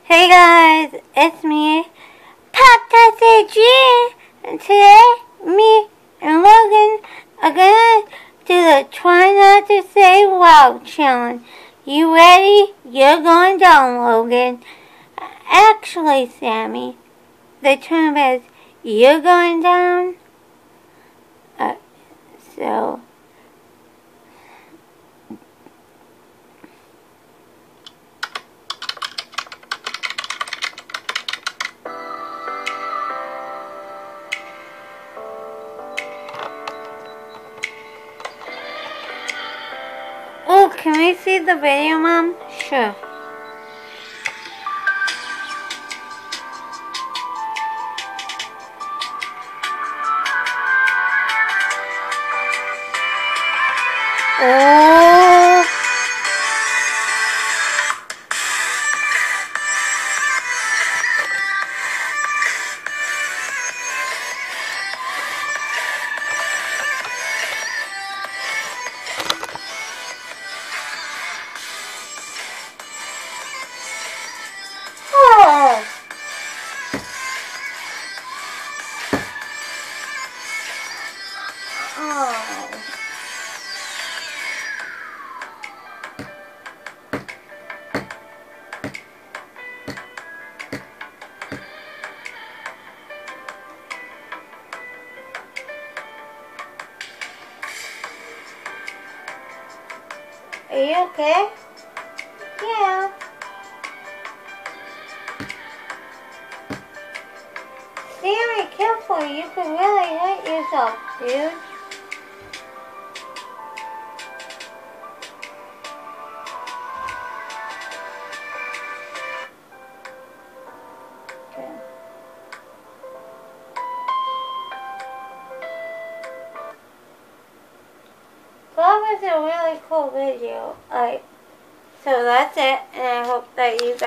Hey guys, it's me, Pop G, and today me and Logan are gonna do the Try Not to Say Wow challenge. You ready? You're going down, Logan. Actually, Sammy, the term is you're going down. So. Oh, can we see the video, Mom? Sure. Oh. Oh. Oh. Are you okay? Yeah. Sammy, careful. You could really hurt yourself, dude. Okay. So that was a really cool video. Alright. So that's it. And I hope that you guys